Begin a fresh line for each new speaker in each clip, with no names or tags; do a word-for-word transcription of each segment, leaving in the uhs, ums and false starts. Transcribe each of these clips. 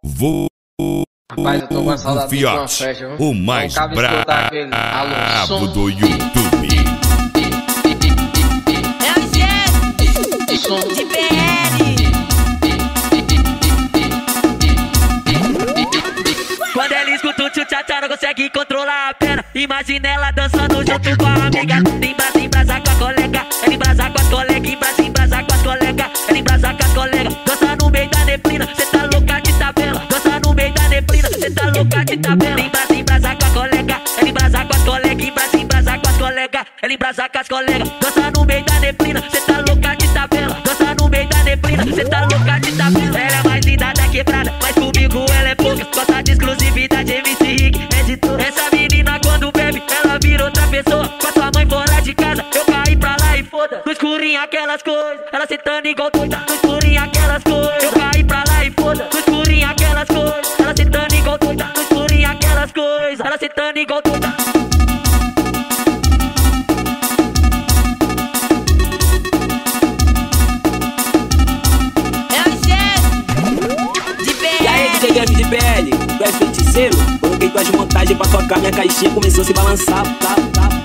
Vou
Rapaz, eu tô com saudade de uma
Fiote,
festa, viu?
o mais
Não cabe escutar aquele
brabo
alô,
do YouTube.
É o G
som
de B L.
Quando ela escuta o tchutchá, não consegue controlar a pena. Imagina ela dançando junto com a amiga. Embrasa, embrasa com a colega. Ela embrasa com as colegas. Embrasa, embrasa com as colegas. Ela embrasa com as colegas. Dança no meio da neblina, cê tá louca de tabela. Dança no meio da neblina, cê tá louca de tabela. Embrasa, embrasa com a colega. Ela embrasa com as colegas. Embrasa, embrasa com as colegas. Ela embrasa com as colegas. Dança no meio da neblina, cê tá louca de tabela. Dança no meio da neblina, cê tá louca de tabela. Ela é mais linda da quebrada, mas comigo ela é pouca. Gosta de exclusividade, M C Rick, editor. Essa menina quando bebe, ela vira outra pessoa. Com a sua mãe fora de casa, eu caí pra lá e foda. No escurinho aquelas coisas, ela sentando igual doida. No escurinho aquelas coisas, eu caí pra lá e foda. No escurinho aquelas coisas, ela sentando igual doida. No escurinho aquelas coisas, ela sentando igual doida.
É o G de B L.
E aí, D J Jeff de B L, tu é feiticeiro? Coloquei tuas montagens pra tocar, minha caixinha começou a se balançar. Tá, tá, tá.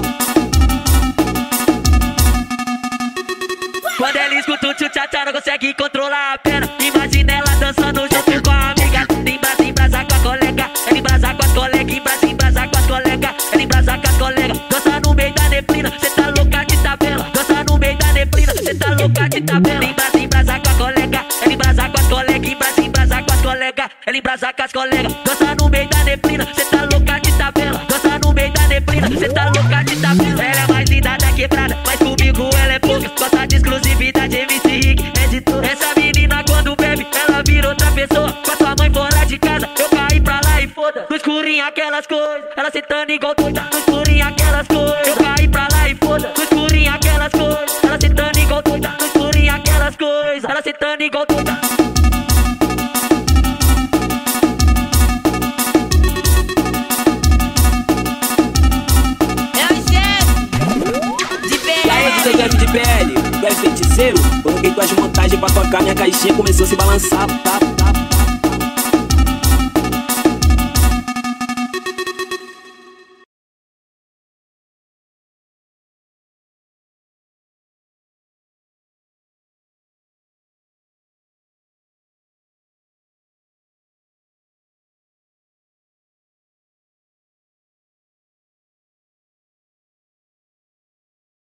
Quando ela escuta o tchutchá, não consegue controlar a pena. Imagina ela dançando junto com a amiga. Embrasa, embrasa com a colega. Ela embrasa com as colegas. Embrasa, embrasa com as colegas. Ela embrasa com as colegas. Dança no meio da neblina, cê tá louca de tabela. Dança no meio da neblina, cê tá louca de tabela. Embrasa, embrasa com a colega. Ela embrasa com as colegas. Embrasa, embrasa com as colegas. Ela embrasa com as colegas. Dança no meio da neblina, cê tá louca de tabela. Dança no meio da neblina, cê tá louca de tabela. Ela é mais linda da quebrada, mas comigo ela é pouca. Gosta de exclusividade, M C Rick, editor. Essa menina quando bebe, ela vira outra pessoa. Com a sua mãe fora de casa, eu caí pra lá e foda. No escurinho aquelas coisas, ela sentando igual doida. No escurinho aquelas coisas, eu caí pra lá e foda. No escurinho aquelas coisas, ela sentando igual doida. No escurinho aquelas coisas, ela sentando igual doida.
É o G de B L.
E aí, D J Jeff de B L, tu é feiticeiro? Coloquei tuas montagens pra tocar, minha caixinha começou a se balançar. Tá, tá, tá.